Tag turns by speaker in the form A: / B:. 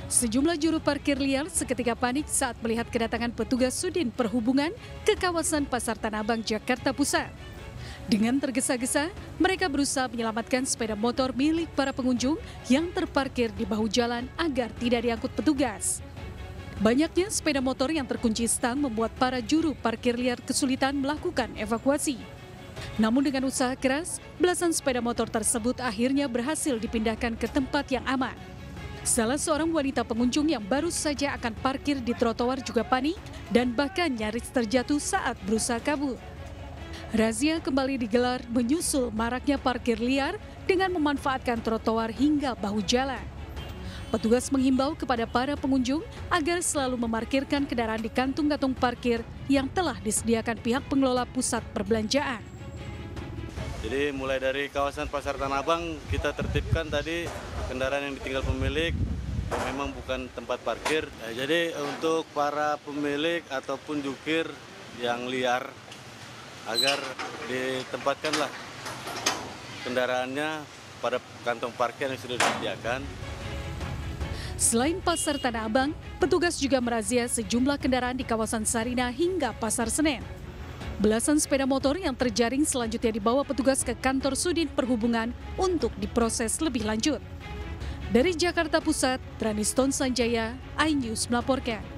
A: Sejumlah juru parkir liar seketika panik saat melihat kedatangan petugas Sudin Perhubungan ke kawasan Pasar Tanah Abang, Jakarta Pusat. Dengan tergesa-gesa, mereka berusaha menyelamatkan sepeda motor milik para pengunjung yang terparkir di bahu jalan agar tidak diangkut petugas. Banyaknya sepeda motor yang terkunci stang membuat para juru parkir liar kesulitan melakukan evakuasi. Namun dengan usaha keras, belasan sepeda motor tersebut akhirnya berhasil dipindahkan ke tempat yang aman. Salah seorang wanita pengunjung yang baru saja akan parkir di trotoar juga panik dan bahkan nyaris terjatuh saat berusaha kabur. Razia kembali digelar menyusul maraknya parkir liar dengan memanfaatkan trotoar hingga bahu jalan. Petugas menghimbau kepada para pengunjung agar selalu memarkirkan kendaraan di kantung-kantung parkir yang telah disediakan pihak pengelola pusat perbelanjaan.
B: Jadi mulai dari kawasan Pasar Tanah Abang kita tertibkan tadi kendaraan yang ditinggal pemilik yang memang bukan tempat parkir. Jadi untuk para pemilik ataupun jukir yang liar agar ditempatkanlah kendaraannya pada kantong parkir yang sudah disediakan.
A: Selain Pasar Tanah Abang, petugas juga merazia sejumlah kendaraan di kawasan Sarina hingga Pasar Senen. Belasan sepeda motor yang terjaring selanjutnya dibawa petugas ke kantor Sudin Perhubungan untuk diproses lebih lanjut. Dari Jakarta Pusat, Traniston Sanjaya, iNews melaporkan.